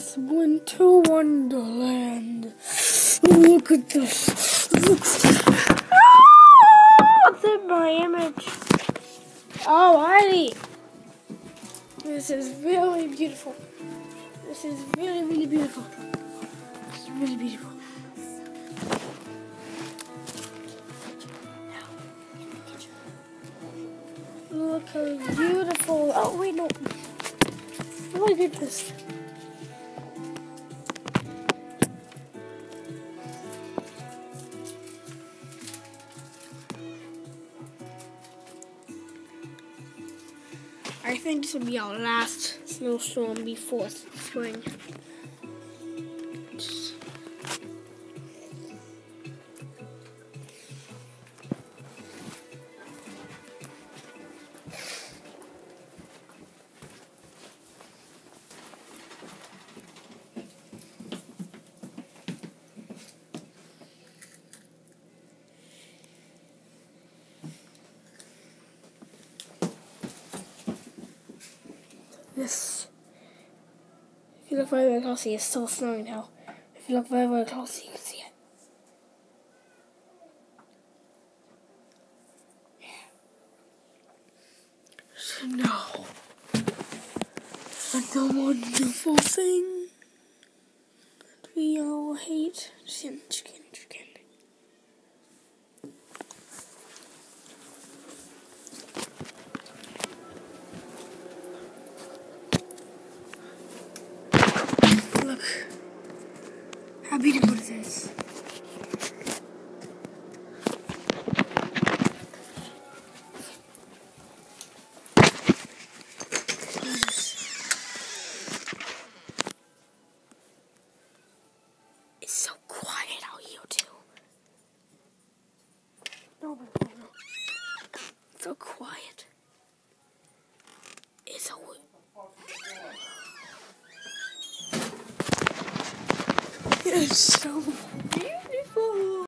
is Winter Wonderland. Look at this. What's in my image? Alrighty. This is really beautiful. This is really, really beautiful. This is really beautiful. Look how beautiful. Oh, wait, no. Oh my goodness. I think this will be our last snowstorm before spring. This, if you look very, very closely, it's still snowing now. If you look very, very closely, you can see it. Snow. Like the wonderful thing that we all hate. Chicken. Look how beautiful it is. It's so quiet out here too. No. So quiet. It's so It's so